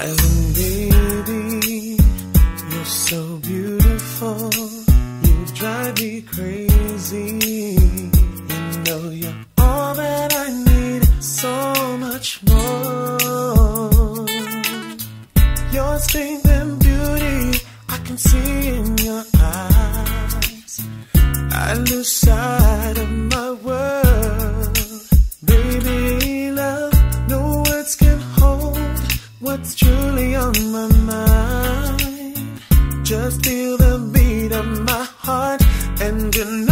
Island baby, you're so beautiful. You drive me crazy. You know you're all that I need, so much more. Your strength and beauty, I can see in your eyes. I lose sight of my world. Baby love, no words can hold what's truly on my mind. Just feel the beat of my heart, and you know